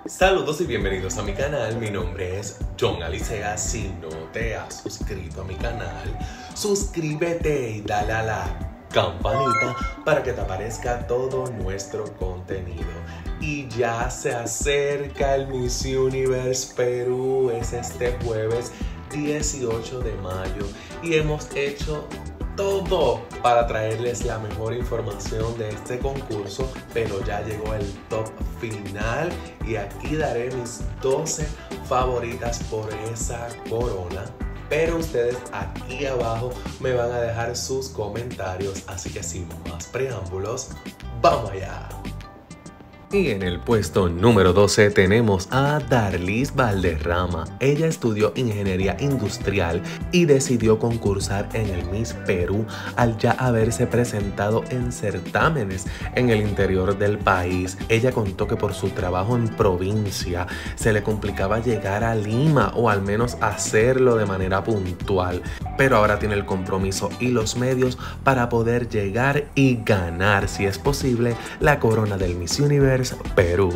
Saludos y bienvenidos a mi canal. Mi nombre es John Alicea. Si no te has suscrito a mi canal, suscríbete y dale a la campanita para que te aparezca todo nuestro contenido. Y ya se acerca el Miss Universe Perú. Es este jueves 18 de mayo y hemos hecho todo para traerles la mejor información de este concurso, pero ya llegó el top final y aquí daré mis 12 favoritas por esa corona. Pero ustedes aquí abajo me van a dejar sus comentarios, así que sin más preámbulos, ¡vamos allá! Y en el puesto número 12 tenemos a Darlis Valderrama. Ella estudió ingeniería industrial y decidió concursar en el Miss Perú al ya haberse presentado en certámenes en el interior del país. Ella contó que por su trabajo en provincia se le complicaba llegar a Lima o al menos hacerlo de manera puntual, pero ahora tiene el compromiso y los medios para poder llegar y ganar, si es posible, la corona del Miss Universe Perú.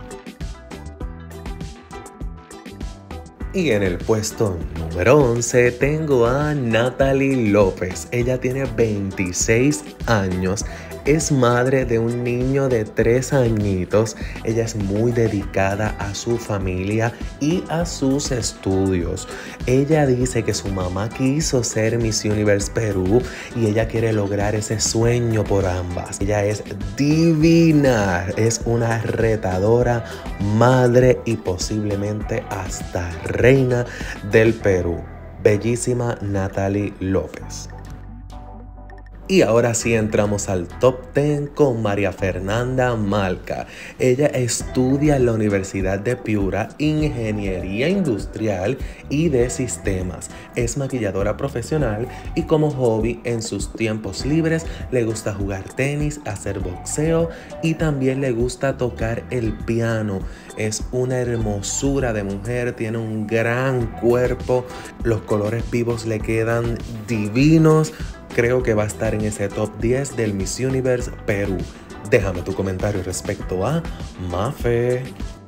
Y en el puesto número 11 tengo a Natalie López. Ella tiene 26 años. Es madre de un niño de 3 añitos. Ella es muy dedicada a su familia y a sus estudios. Ella dice que su mamá quiso ser Miss Universe Perú y ella quiere lograr ese sueño por ambas. Ella es divina, es una retadora, madre y posiblemente hasta reina del Perú. Bellísima Natalie López. Y ahora sí entramos al top 10 con María Fernanda Malca. Ella estudia en la Universidad de Piura Ingeniería Industrial y de Sistemas. Es maquilladora profesional y como hobby en sus tiempos libres le gusta jugar tenis, hacer boxeo y también le gusta tocar el piano. Es una hermosura de mujer, tiene un gran cuerpo, los colores vivos le quedan divinos. Creo que va a estar en ese top 10 del Miss Universe Perú. Déjame tu comentario respecto a Mafe.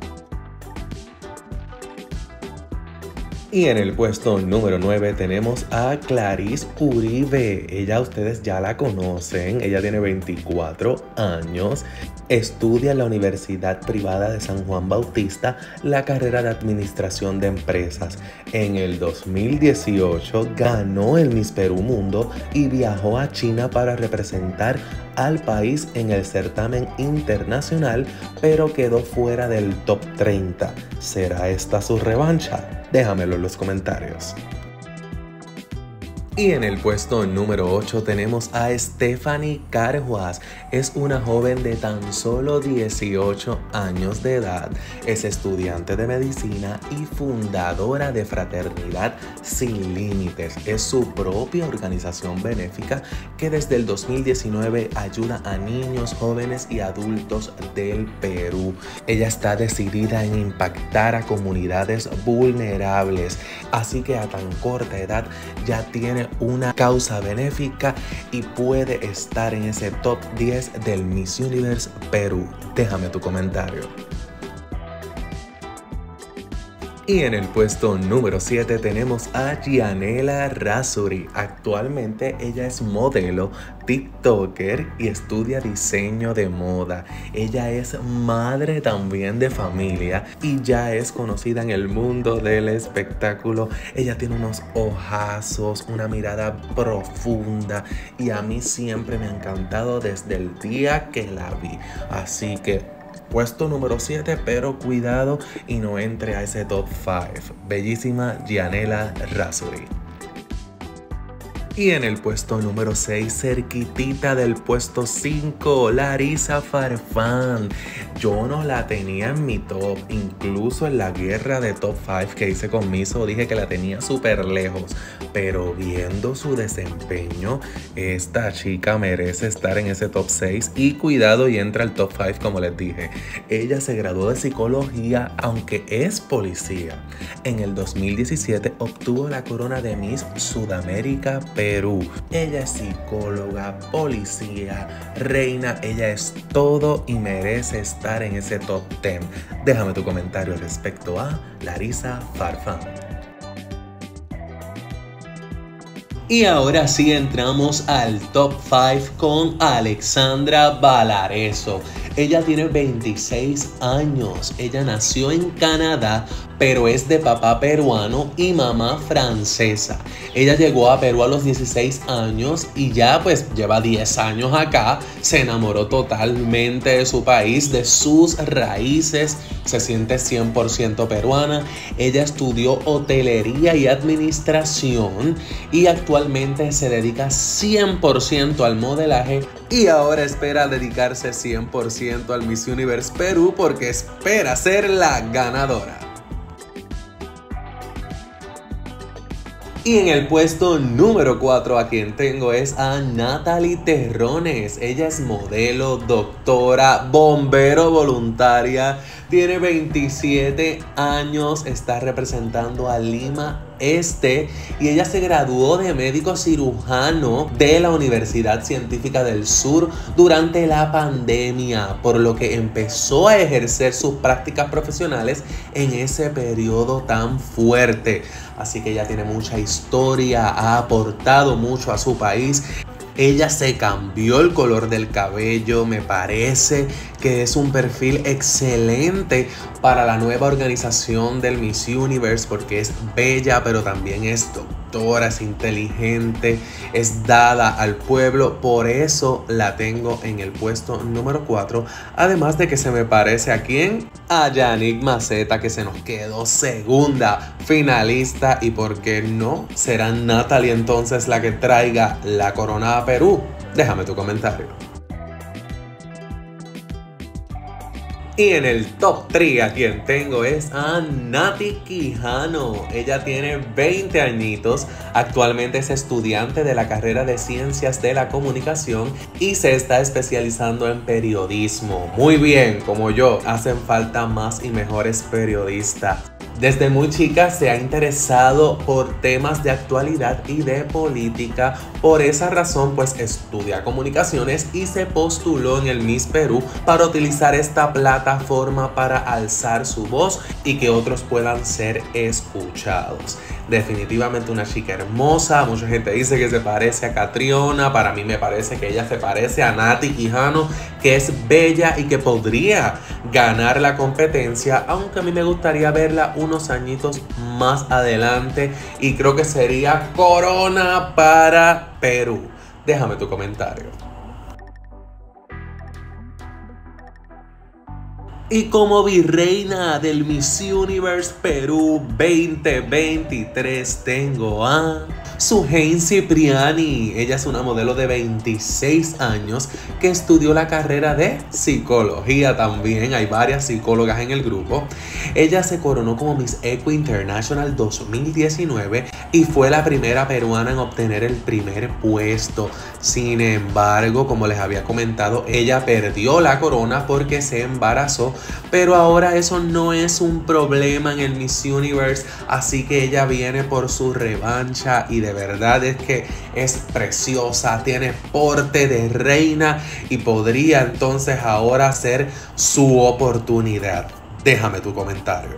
Y en el puesto número 9 tenemos a Clarice Uribe. Ella ustedes ya la conocen. Ella tiene 24 años. Estudia en la Universidad Privada de San Juan Bautista la carrera de Administración de Empresas. En el 2018 ganó el Miss Perú Mundo y viajó a China para representar al país en el certamen internacional, pero quedó fuera del top 30. ¿Será esta su revancha? Déjamelo en los comentarios. Y en el puesto número 8 tenemos a Stephanie Carhuaz. Es una joven de tan solo 18 años de edad. Es estudiante de medicina y fundadora de Fraternidad Sin Límites. Es su propia organización benéfica que desde el 2019 ayuda a niños, jóvenes y adultos del Perú. Ella está decidida en impactar a comunidades vulnerables. Así que a tan corta edad ya tiene una causa benéfica y puede estar en ese top 10 del Miss Universe Perú. Déjame tu comentario. Y en el puesto número 7 tenemos a Gianela Razzuri. Actualmente ella es modelo, TikToker y estudia diseño de moda. Ella es madre también de familia y ya es conocida en el mundo del espectáculo. Ella tiene unos ojazos, una mirada profunda y a mí siempre me ha encantado desde el día que la vi. Así que puesto número 7, pero cuidado y no entre a ese top 5. Bellísima Gianela Razzuri. Y en el puesto número 6, cerquitita del puesto 5, Larissa Farfán. Yo no la tenía en mi top, incluso en la guerra de top 5 que hice con Miso dije que la tenía súper lejos. Pero viendo su desempeño, esta chica merece estar en ese top 6 y cuidado y entra al top 5 como les dije. Ella se graduó de psicología aunque es policía. En el 2017 obtuvo la corona de Miss Sudamérica Perú. Ella es psicóloga, policía, reina, ella es todo y merece estar en ese top 10. Déjame tu comentario respecto a Larissa Farfán. Y ahora sí entramos al top 5 con Alexandra Valarezo. Ella tiene 26 años. Ella nació en Canadá, pero es de papá peruano y mamá francesa. Ella llegó a Perú a los 16 años y ya pues lleva 10 años acá. Se enamoró totalmente de su país, de sus raíces. Se siente 100% peruana. Ella estudió hotelería y administración y actualmente se dedica 100% al modelaje y ahora espera dedicarse 100% al Miss Universe Perú porque espera ser la ganadora. Y en el puesto número 4 a quien tengo es a Natalie Terrones. Ella es modelo, doctora, bombero voluntaria, tiene 27 años, está representando a Lima Este y ella se graduó de médico cirujano de la Universidad Científica del Sur durante la pandemia, por lo que empezó a ejercer sus prácticas profesionales en ese periodo tan fuerte. Así que ella tiene mucha historia, ha aportado mucho a su país. Ella se cambió el color del cabello, me parece que es un perfil excelente para la nueva organización del Miss Universe porque es bella, pero también es doctora, es inteligente, es dada al pueblo. Por eso la tengo en el puesto número 4. Además de que se me parece a quién, a Yannick Maceta, que se nos quedó segunda finalista. Y por qué no, será Natalie entonces la que traiga la corona a Perú. Déjame tu comentario. Y en el top 3 a quien tengo es a Nati Quijano. Ella tiene 20 añitos, actualmente es estudiante de la carrera de Ciencias de la Comunicación y se está especializando en periodismo. Muy bien, como yo, hacen falta más y mejores periodistas. Desde muy chica se ha interesado por temas de actualidad y de política. Por esa razón, pues estudia comunicaciones y se postuló en el Miss Perú para utilizar esta plataforma para alzar su voz y que otros puedan ser escuchados. Definitivamente una chica hermosa. Mucha gente dice que se parece a Catriona. Para mí me parece que ella se parece a Nati Quijano, que es bella y que podría ganar la competencia, aunque a mí me gustaría verla unos añitos más adelante y creo que sería corona para Perú. Déjame tu comentario. Y como virreina del Miss Universe Perú 2023 tengo a Suhein Cipriani. Ella es una modelo de 26 años que estudió la carrera de psicología también. Hay varias psicólogas en el grupo. Ella se coronó como Miss Eco International 2019 y fue la primera peruana en obtener el primer puesto. Sin embargo, como les había comentado, ella perdió la corona porque se embarazó, pero ahora eso no es un problema en el Miss Universe, así que ella viene por su revancha y de verdad es que es preciosa, tiene porte de reina y podría entonces ahora ser su oportunidad. Déjame tu comentario.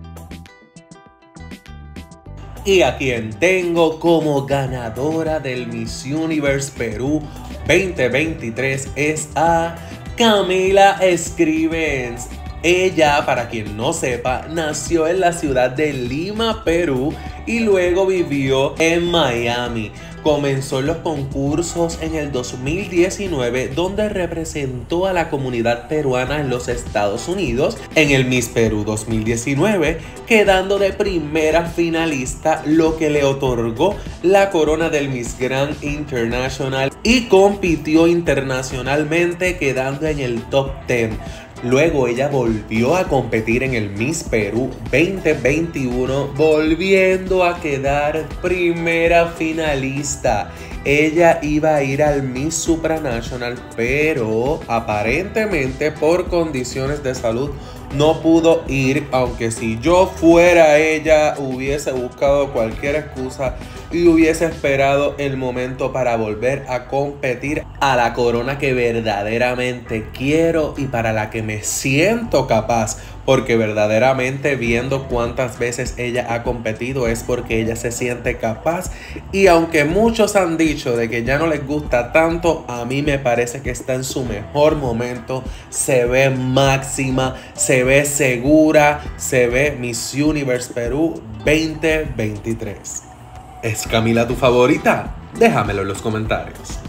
Y a quien tengo como ganadora del Miss Universe Perú 2023 es a Camila Scrivens. Ella, para quien no sepa, nació en la ciudad de Lima, Perú y luego vivió en Miami. Comenzó en los concursos en el 2019, donde representó a la comunidad peruana en los Estados Unidos en el Miss Perú 2019, quedando de primera finalista, lo que le otorgó la corona del Miss Grand International y compitió internacionalmente, quedando en el top 10. Luego ella volvió a competir en el Miss Perú 2021, volviendo a quedar primera finalista. Ella iba a ir al Miss Supranational, pero aparentemente por condiciones de salud no pudo ir, aunque si yo fuera ella hubiese buscado cualquier excusa y hubiese esperado el momento para volver a competir a la corona que verdaderamente quiero y para la que me siento capaz, porque verdaderamente viendo cuántas veces ella ha competido es porque ella se siente capaz. Y aunque muchos han dicho de que ya no les gusta tanto, a mí me parece que está en su mejor momento, se ve máxima, se ve segura, se ve Miss Universe Perú 2023. ¿Es Camila tu favorita? Déjamelo en los comentarios.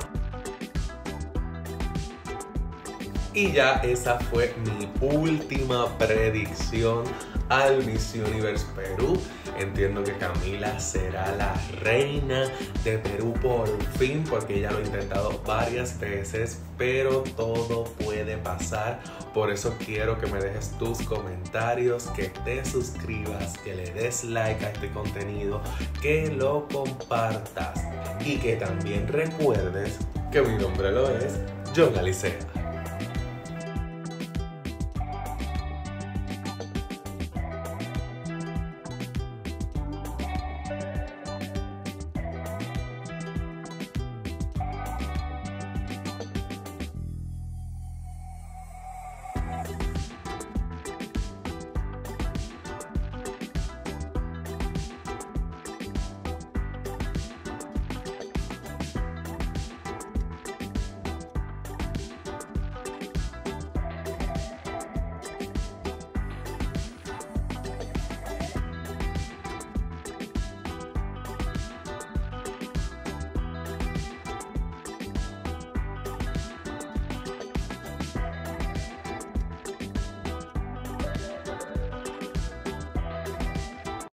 Y ya esa fue mi última predicción al Miss Universe Perú. Entiendo que Camila será la reina de Perú por fin, porque ella lo ha intentado varias veces, pero todo puede pasar. Por eso quiero que me dejes tus comentarios, que te suscribas, que le des like a este contenido, que lo compartas y que también recuerdes que mi nombre lo es John Alicea.